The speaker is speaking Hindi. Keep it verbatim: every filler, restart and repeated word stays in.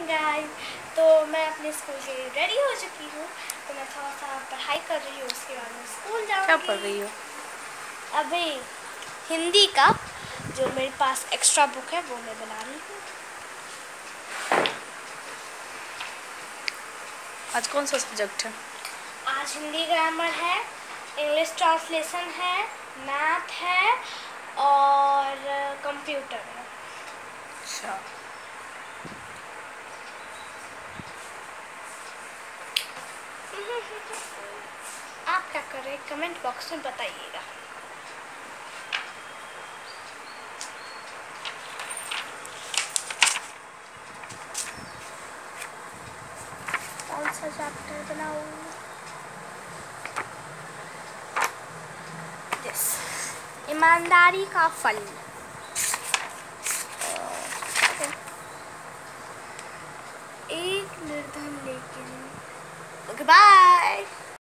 गाइस। तो मैं अपने स्कूल के लिए रेडी हो चुकी हूँ, तो मैं थोड़ा सा पढ़ाई कर रही हूँ, उसके बाद मैं स्कूल जाऊँगी। क्या पढ़ रही हो? अभी हिंदी का जो मेरे पास एक्स्ट्रा बुक है वो मैं बना रही हूँ। आज कौन सा सब्जेक्ट है? आज हिंदी ग्रामर है, इंग्लिश ट्रांसलेशन है, मैथ है और कंप्यूटर है। अच्छा, आप क्या कर रहे हैं कमेंट बॉक्स में बताइएगा। कौन सा चैप्टर बनाऊं? यस, ईमानदारी का फल। एक निर्धन लेकिन ओके बाय।